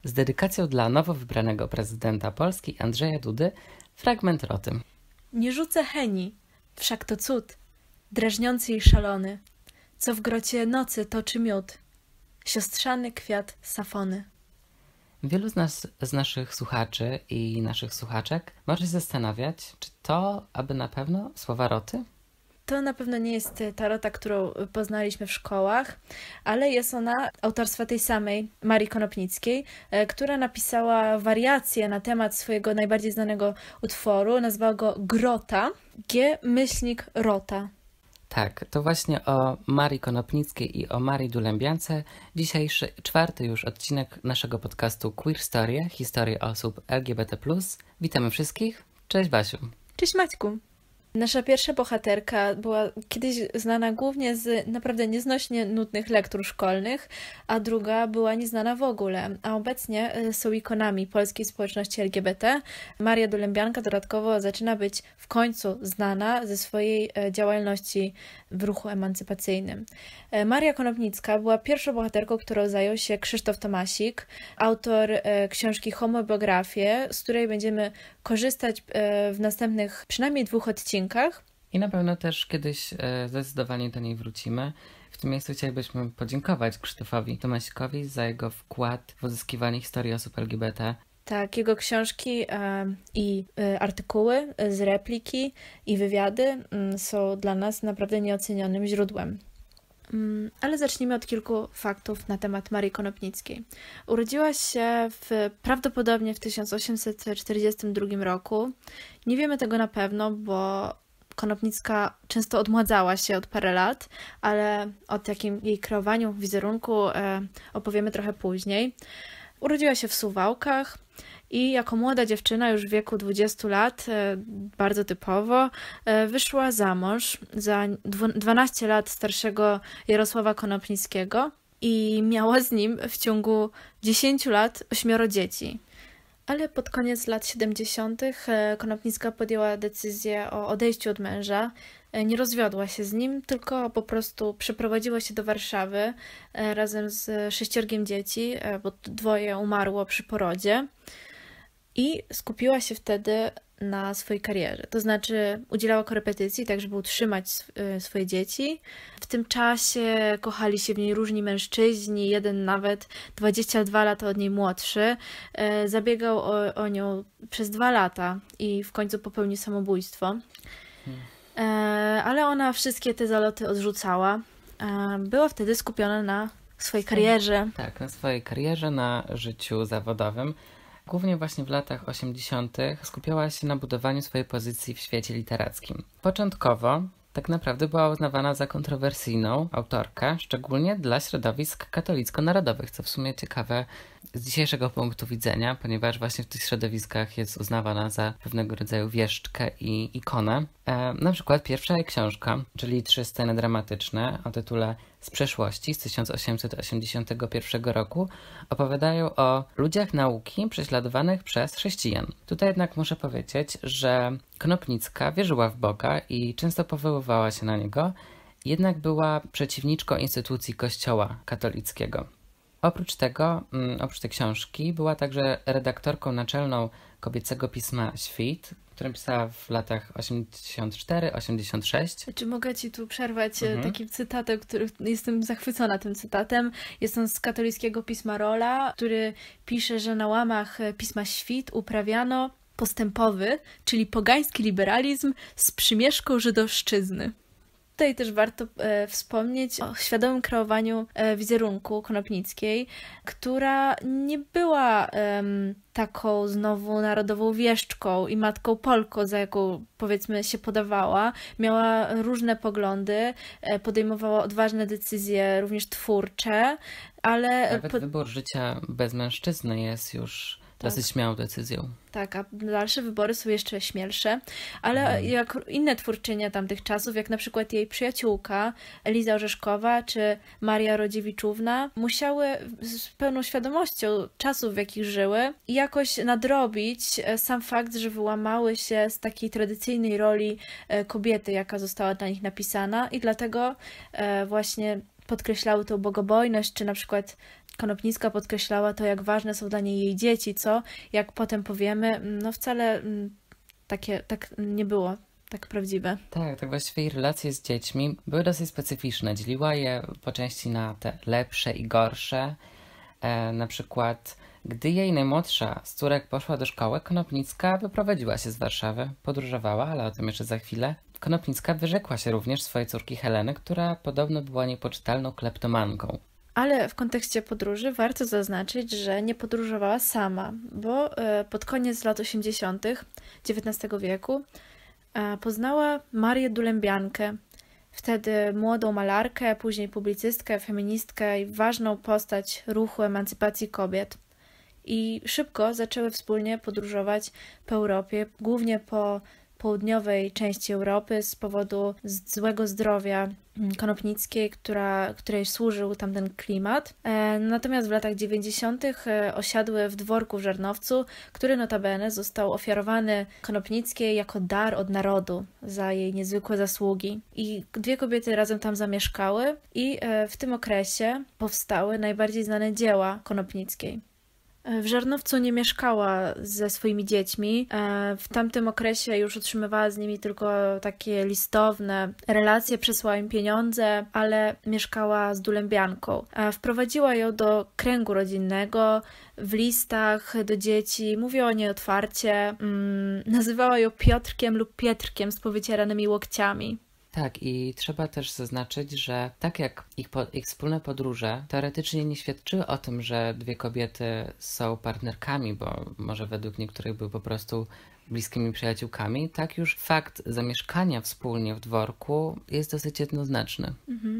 z dedykacją dla nowo wybranego prezydenta Polski Andrzeja Dudy fragment Roty. Nie rzucę cheni, wszak to cud, drażniący i szalony, co w grocie nocy toczy miód, siostrzany kwiat safony. Wielu z naszych słuchaczy i naszych słuchaczek może się zastanawiać, czy to aby na pewno słowa Roty? To na pewno nie jest ta Rota, którą poznaliśmy w szkołach, ale jest ona autorstwa tej samej Marii Konopnickiej, która napisała wariację na temat swojego najbardziej znanego utworu. Nazwała go Grota, G-Rota. Tak, to właśnie o Marii Konopnickiej i o Marii Dulębiance dzisiejszy, 4. już odcinek naszego podcastu Queer Story, historie osób LGBT+. Witamy wszystkich. Cześć Basiu. Cześć Maćku. Nasza pierwsza bohaterka była kiedyś znana głównie z naprawdę nieznośnie nudnych lektur szkolnych, a druga była nieznana w ogóle, a obecnie są ikonami polskiej społeczności LGBT. Maria Dulębianka dodatkowo zaczyna być w końcu znana ze swojej działalności w ruchu emancypacyjnym. Maria Konopnicka była pierwszą bohaterką, którą zajął się Krzysztof Tomasik, autor książki Homobiografie, z której będziemy korzystać w następnych przynajmniej 2 odcinkach. I na pewno też kiedyś zdecydowanie do niej wrócimy. W tym miejscu chcielibyśmy podziękować Krzysztofowi Tomasikowi za jego wkład w uzyskiwanie historii osób LGBT. Tak, jego książki i artykuły z repliki i wywiady są dla nas naprawdę nieocenionym źródłem. Ale zacznijmy od kilku faktów na temat Marii Konopnickiej. Urodziła się prawdopodobnie w 1842 roku. Nie wiemy tego na pewno, bo Konopnicka często odmładzała się od parę lat, ale o takim jej kreowaniu wizerunku opowiemy trochę później. Urodziła się w Suwałkach i jako młoda dziewczyna już w wieku 20 lat, bardzo typowo, wyszła za mąż za 12 lat starszego Jarosława Konopnickiego i miała z nim w ciągu 10 lat 8 dzieci. Ale pod koniec lat 70. Konopnicka podjęła decyzję o odejściu od męża. Nie rozwiodła się z nim, tylko po prostu przeprowadziła się do Warszawy razem z 6 dzieci, bo 2 umarło przy porodzie. I skupiła się wtedy na swojej karierze. To znaczy udzielała korepetycji, tak żeby utrzymać swoje dzieci. W tym czasie kochali się w niej różni mężczyźni, jeden nawet 22 lata od niej młodszy. Zabiegał o nią przez 2 lata i w końcu popełnił samobójstwo. Ale ona wszystkie te zaloty odrzucała. Była wtedy skupiona na swojej karierze. Tak, na swojej karierze, na życiu zawodowym. Głównie właśnie w latach 80. skupiała się na budowaniu swojej pozycji w świecie literackim. Początkowo tak naprawdę była uznawana za kontrowersyjną autorkę, szczególnie dla środowisk katolicko-narodowych, co w sumie ciekawe z dzisiejszego punktu widzenia, ponieważ właśnie w tych środowiskach jest uznawana za pewnego rodzaju wieszczkę i ikonę. Na przykład pierwsza jej książka, czyli 3 sceny dramatyczne o tytule Z przeszłości z 1881 roku, opowiadają o ludziach nauki prześladowanych przez chrześcijan. Tutaj jednak muszę powiedzieć, że Konopnicka wierzyła w Boga i często powoływała się na Niego, jednak była przeciwniczką instytucji Kościoła katolickiego. Oprócz tej książki była także redaktorką naczelną kobiecego pisma Świt, które pisała w latach 84-86. Czy mogę Ci tu przerwać takim cytatem, jestem zachwycona tym cytatem. Jest on z katolickiego pisma Rola, który pisze, że na łamach pisma Świt uprawiano postępowy, czyli pogański liberalizm z przymieszką żydowszczyzny. Tutaj też warto wspomnieć o świadomym kreowaniu wizerunku Konopnickiej, która nie była taką znowu narodową wieszczką i matką Polką, za jaką powiedzmy się podawała. Miała różne poglądy, podejmowała odważne decyzje, również twórcze, ale... Nawet wybór życia bez mężczyzny jest już dosyć śmiałą decyzją. Tak, a dalsze wybory są jeszcze śmielsze, ale jak inne twórczynie tamtych czasów, jak na przykład jej przyjaciółka Eliza Orzeszkowa czy Maria Rodziewiczówna, musiały z pełną świadomością czasów, w jakich żyły, jakoś nadrobić sam fakt, że wyłamały się z takiej tradycyjnej roli kobiety, jaka została dla nich napisana, i dlatego właśnie podkreślały tą bogobojność, czy na przykład Konopnicka podkreślała to, jak ważne są dla niej jej dzieci, co, jak potem powiemy, no wcale tak nie było, tak prawdziwe. Tak właściwie jej relacje z dziećmi były dosyć specyficzne. Dzieliła je po części na te lepsze i gorsze. Na przykład, gdy jej najmłodsza z córek poszła do szkoły, Konopnicka wyprowadziła się z Warszawy, podróżowała, ale o tym jeszcze za chwilę. Konopnicka wyrzekła się również swojej córki Heleny, która podobno była niepoczytalną kleptomanką. Ale w kontekście podróży warto zaznaczyć, że nie podróżowała sama, bo pod koniec lat 80. XIX wieku poznała Marię Dulębiankę, wtedy młodą malarkę, później publicystkę, feministkę i ważną postać ruchu emancypacji kobiet. I szybko zaczęły wspólnie podróżować po Europie, głównie po południowej części Europy z powodu złego zdrowia Konopnickiej, której służył tamten klimat. Natomiast w latach 90. osiadły w dworku w Żarnowcu, który notabene został ofiarowany Konopnickiej jako dar od narodu za jej niezwykłe zasługi. I dwie kobiety razem tam zamieszkały i w tym okresie powstały najbardziej znane dzieła Konopnickiej. W Żarnowcu nie mieszkała ze swoimi dziećmi. W tamtym okresie już utrzymywała z nimi tylko takie listowne relacje, przesłała im pieniądze, ale mieszkała z Dulębianką. Wprowadziła ją do kręgu rodzinnego, w listach do dzieci, mówiła o niej otwarcie, nazywała ją Piotrkiem lub Pietrkiem z powycieranymi łokciami. Tak, i trzeba też zaznaczyć, że tak jak ich wspólne podróże teoretycznie nie świadczyły o tym, że dwie kobiety są partnerkami, bo może według niektórych były po prostu bliskimi przyjaciółkami, tak już fakt zamieszkania wspólnie w dworku jest dosyć jednoznaczny.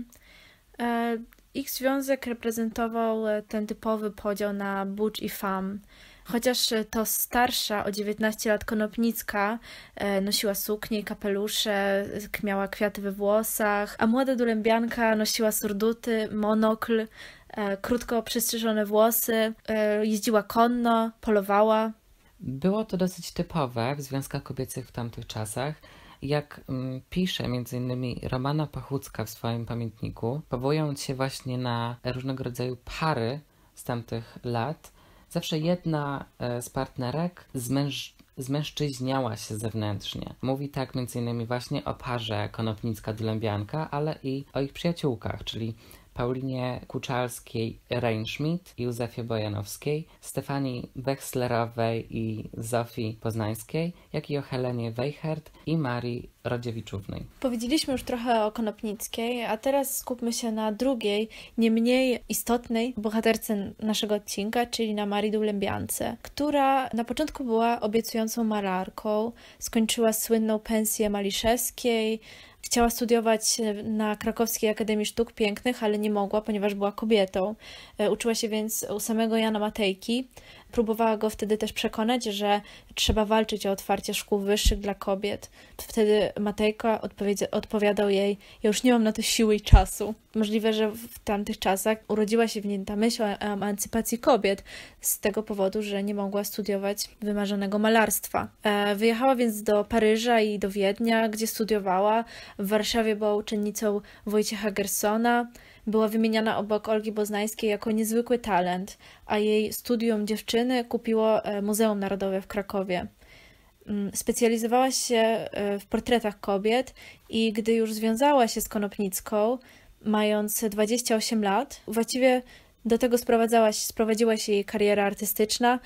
Ich związek reprezentował ten typowy podział na butch i femme. Chociaż to starsza o 19 lat Konopnicka nosiła suknie i kapelusze, miała kwiaty we włosach, a młoda Dulębianka nosiła surduty, monokl, krótko przystrzyżone włosy, jeździła konno, polowała. Było to dosyć typowe w związkach kobiecych w tamtych czasach. Jak pisze m.in. Romana Pachucka w swoim pamiętniku, powołując się właśnie na różnego rodzaju pary z tamtych lat, zawsze jedna z partnerek zmężczyźniała się zewnętrznie. Mówi tak m.in. właśnie o parze Konopnicka-Dulębianka, ale i o ich przyjaciółkach, czyli Paulinie Kuczalskiej-Reinschmidt i Józefie Bojanowskiej, Stefanii Wechslerowej i Zofii Poznańskiej, jak i o Helenie Weichert i Marii Rodziewiczównej. Powiedzieliśmy już trochę o Konopnickiej, a teraz skupmy się na drugiej, nie mniej istotnej bohaterce naszego odcinka, czyli na Marii Dulębiance, która na początku była obiecującą malarką, skończyła słynną pensję Maliszewskiej, chciała studiować na Krakowskiej Akademii Sztuk Pięknych, ale nie mogła, ponieważ była kobietą. Uczyła się więc u samego Jana Matejki. Próbowała go wtedy też przekonać, że trzeba walczyć o otwarcie szkół wyższych dla kobiet. Wtedy Matejka odpowiadał jej: ja już nie mam na to siły i czasu. Możliwe, że w tamtych czasach urodziła się w niej ta myśl o emancypacji kobiet z tego powodu, że nie mogła studiować wymarzonego malarstwa. Wyjechała więc do Paryża i do Wiednia, gdzie studiowała. W Warszawie była uczennicą Wojciecha Gersona. Była wymieniana obok Olgi Poznańskiej jako niezwykły talent, a jej studium dziewczyny kupiło Muzeum Narodowe w Krakowie. Specjalizowała się w portretach kobiet i gdy już związała się z Konopnicką, mając 28 lat, właściwie do tego sprowadziła się jej kariera artystyczna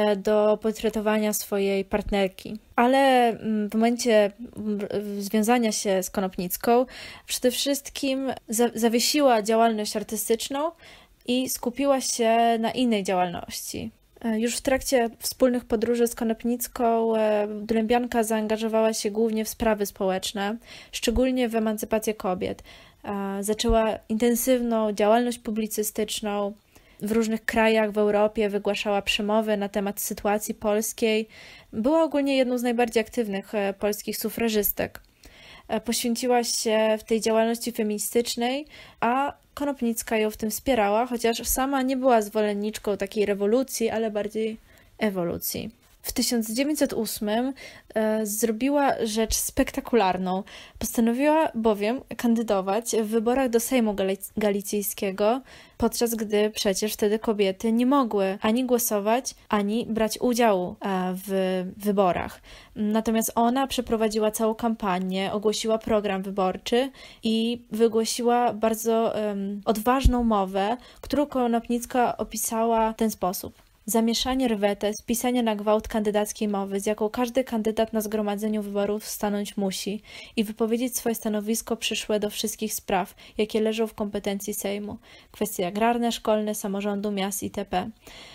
do portretowania swojej partnerki. Ale w momencie związania się z Konopnicką przede wszystkim zawiesiła działalność artystyczną i skupiła się na innej działalności. Już w trakcie wspólnych podróży z Konopnicką Dulębianka zaangażowała się głównie w sprawy społeczne, szczególnie w emancypację kobiet. Zaczęła intensywną działalność publicystyczną. W różnych krajach w Europie wygłaszała przemowy na temat sytuacji polskiej. Była ogólnie jedną z najbardziej aktywnych polskich sufrażystek. Poświęciła się w tej działalności feministycznej, a Konopnicka ją w tym wspierała, chociaż sama nie była zwolenniczką takiej rewolucji, ale bardziej ewolucji. W 1908 zrobiła rzecz spektakularną. Postanowiła bowiem kandydować w wyborach do Sejmu Galicyjskiego, podczas gdy przecież wtedy kobiety nie mogły ani głosować, ani brać udziału w wyborach. Natomiast ona przeprowadziła całą kampanię, ogłosiła program wyborczy i wygłosiła bardzo odważną mowę, którą Konopnicka opisała w ten sposób. Zamieszanie rwetes, pisanie na gwałt kandydackiej mowy, z jaką każdy kandydat na zgromadzeniu wyborów stanąć musi i wypowiedzieć swoje stanowisko przyszłe do wszystkich spraw, jakie leżą w kompetencji Sejmu. Kwestie agrarne, szkolne, samorządu, miast itp.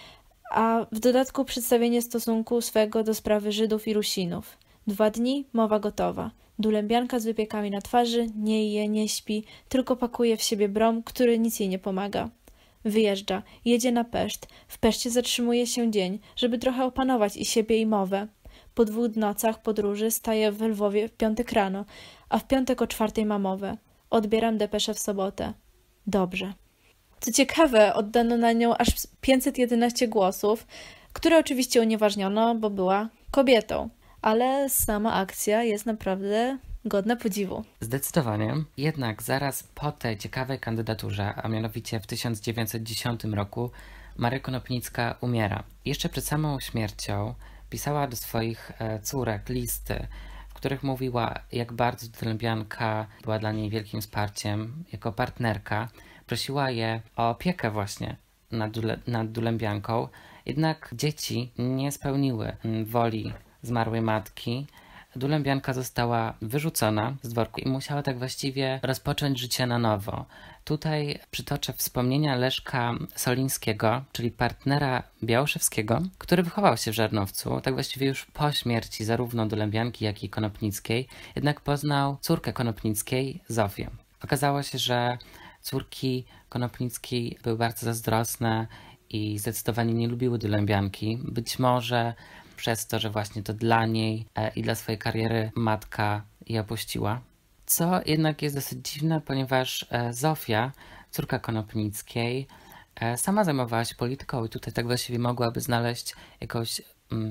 A w dodatku przedstawienie stosunku swego do sprawy Żydów i Rusinów. 2 dni, mowa gotowa. Dulębianka z wypiekami na twarzy, nie je, nie śpi, tylko pakuje w siebie brom, który nic jej nie pomaga. Wyjeżdża, jedzie na Peszt. W Peszcie zatrzymuje się dzień, żeby trochę opanować i siebie, i mowę. Po 2 nocach podróży staje w Lwowie w piątek rano, a w piątek o 4 ma mowę. Odbieram depeszę w sobotę. Dobrze. Co ciekawe, oddano na nią aż 511 głosów, które oczywiście unieważniono, bo była kobietą. Ale sama akcja jest naprawdę godna podziwu. Zdecydowanie. Jednak zaraz po tej ciekawej kandydaturze, a mianowicie w 1910 roku, Maria Konopnicka umiera. Jeszcze przed samą śmiercią pisała do swoich córek listy, w których mówiła, jak bardzo Dulębianka była dla niej wielkim wsparciem jako partnerka. Prosiła je o opiekę właśnie nad Dulębianką. Jednak dzieci nie spełniły woli zmarłej matki. Dulębianka została wyrzucona z dworku i musiała tak właściwie rozpocząć życie na nowo. Tutaj przytoczę wspomnienia Leszka Solińskiego, czyli partnera Białoszewskiego, który wychował się w Żarnowcu, tak właściwie już po śmierci zarówno Dulębianki, jak i Konopnickiej, jednak poznał córkę Konopnickiej, Zofię. Okazało się, że córki Konopnickiej były bardzo zazdrosne i zdecydowanie nie lubiły Dulębianki. Być może przez to, że właśnie to dla niej i dla swojej kariery matka je opuściła. Co jednak jest dosyć dziwne, ponieważ Zofia, córka Konopnickiej, sama zajmowała się polityką i tutaj tak właściwie mogłaby znaleźć jakąś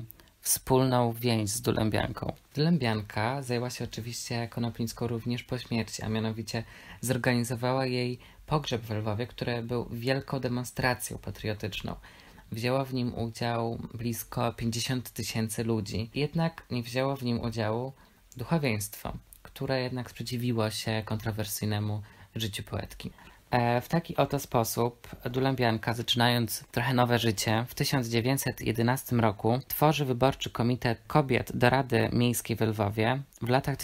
wspólną więź z Dulębianką. Dulębianka zajęła się oczywiście Konopnicką również po śmierci, a mianowicie zorganizowała jej pogrzeb w Lwowie, który był wielką demonstracją patriotyczną. Wzięło w nim udział blisko 50 000 ludzi, jednak nie wzięło w nim udziału duchowieństwo, które jednak sprzeciwiło się kontrowersyjnemu życiu poetki. W taki oto sposób Dulębianka, zaczynając trochę nowe życie, w 1911 roku tworzy wyborczy komitet kobiet do Rady Miejskiej w Lwowie. W latach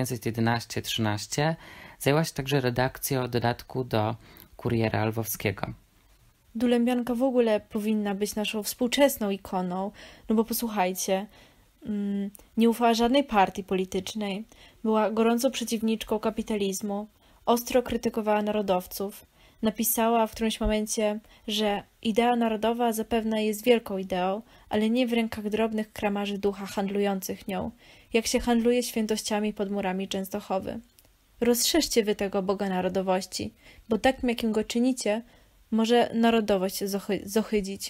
1911-13 zajęła się także redakcją dodatku do Kuriera Lwowskiego. Dulębianka w ogóle powinna być naszą współczesną ikoną, no bo posłuchajcie, nie ufała żadnej partii politycznej, była gorącą przeciwniczką kapitalizmu, ostro krytykowała narodowców, napisała w którymś momencie, że idea narodowa zapewne jest wielką ideą, ale nie w rękach drobnych kramarzy ducha handlujących nią, jak się handluje świętościami pod murami Częstochowy. Rozszerzcie wy tego Boga narodowości, bo takim jakim go czynicie, może narodowość zohydzić.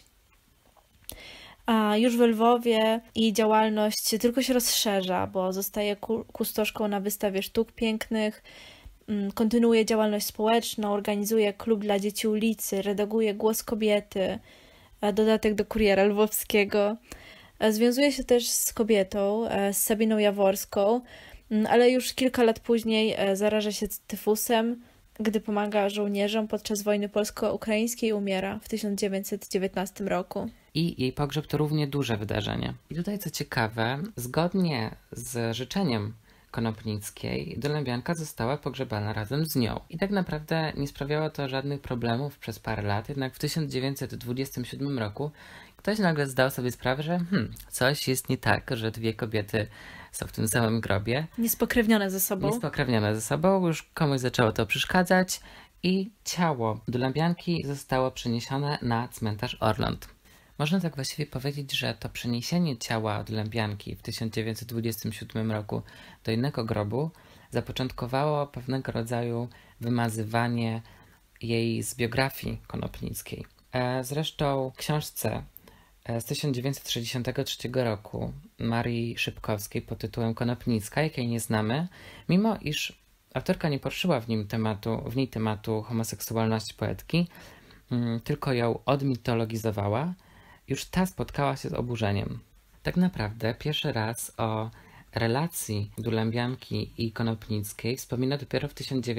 A już w Lwowie jej działalność tylko się rozszerza, bo zostaje kustoszką na wystawie sztuk pięknych, kontynuuje działalność społeczną, organizuje klub dla dzieci ulicy, redaguje Głos Kobiety, dodatek do Kuriera Lwowskiego. Związuje się też z kobietą, z Sabiną Jaworską, ale już kilka lat później zaraża się tyfusem, gdy pomaga żołnierzom podczas wojny polsko-ukraińskiej, umiera w 1919 roku. I jej pogrzeb to równie duże wydarzenie. I tutaj co ciekawe, zgodnie z życzeniem Konopnickiej, Dulębianka została pogrzebana razem z nią. I tak naprawdę nie sprawiało to żadnych problemów przez parę lat, jednak w 1927 roku ktoś nagle zdał sobie sprawę, że coś jest nie tak, że 2 kobiety są w tym samym grobie. Niespokrewnione ze sobą. Już komuś zaczęło to przeszkadzać i ciało Dulębianki zostało przeniesione na cmentarz Orląt. Można tak właściwie powiedzieć, że to przeniesienie ciała Dulębianki w 1927 roku do innego grobu zapoczątkowało pewnego rodzaju wymazywanie jej z biografii Konopnickiej. Zresztą w książce z 1963 roku Marii Szybkowskiej pod tytułem Konopnicka, jakiej nie znamy, mimo iż autorka nie poruszyła w niej tematu homoseksualności poetki, tylko ją odmitologizowała, już ta spotkała się z oburzeniem. Tak naprawdę pierwszy raz o relacji Dulębianki i Konopnickiej wspomina dopiero w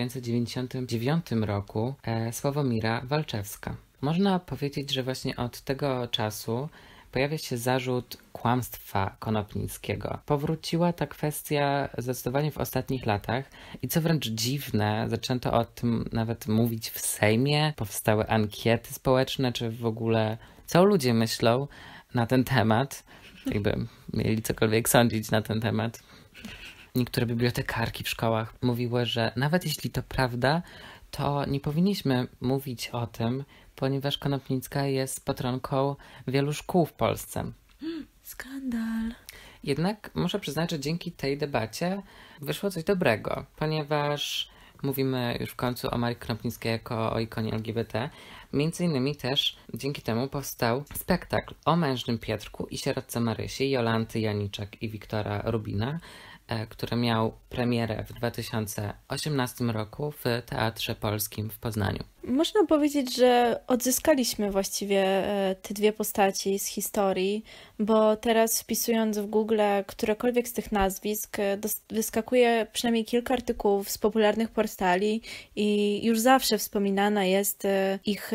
1999 roku Sławomira Walczewska. Można powiedzieć, że właśnie od tego czasu pojawia się zarzut kłamstwa Konopnickiego. Powróciła ta kwestia zdecydowanie w ostatnich latach i co wręcz dziwne, zaczęto o tym nawet mówić w Sejmie, powstały ankiety społeczne, czy w ogóle co ludzie myślą na ten temat, jakby mieli cokolwiek sądzić na ten temat. Niektóre bibliotekarki w szkołach mówiły, że nawet jeśli to prawda, to nie powinniśmy mówić o tym, ponieważ Konopnicka jest patronką wielu szkół w Polsce. Skandal. Jednak muszę przyznać, że dzięki tej debacie wyszło coś dobrego, ponieważ mówimy już w końcu o Marii Konopnickiej jako o ikonie LGBT. Między innymi też dzięki temu powstał spektakl o mężnym Pietrku i sierotce Marysi, Jolanty Janiczak i Wiktora Rubina, który miał premierę w 2018 roku w Teatrze Polskim w Poznaniu. Można powiedzieć, że odzyskaliśmy właściwie te dwie postaci z historii, bo teraz wpisując w Google którekolwiek z tych nazwisk wyskakuje przynajmniej kilka artykułów z popularnych portali i już zawsze wspominana jest ich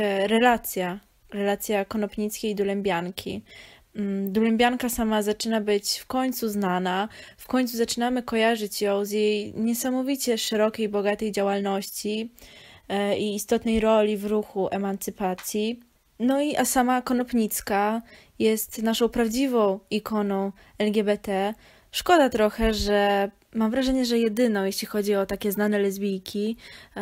relacja Konopnickiej i Dulębianki. Dulębianka sama zaczyna być w końcu znana, w końcu zaczynamy kojarzyć ją z jej niesamowicie szerokiej, bogatej działalności i istotnej roli w ruchu emancypacji. A sama Konopnicka jest naszą prawdziwą ikoną LGBT. Szkoda trochę, że mam wrażenie, że jedyną, jeśli chodzi o takie znane lesbijki,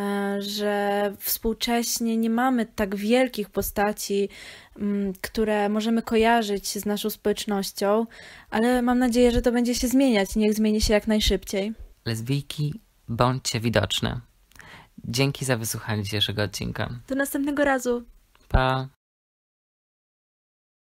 że współcześnie nie mamy tak wielkich postaci, które możemy kojarzyć z naszą społecznością, ale mam nadzieję, że to będzie się zmieniać. Niech zmieni się jak najszybciej. Lesbijki, bądźcie widoczne. Dzięki za wysłuchanie dzisiejszego odcinka. Do następnego razu. Pa!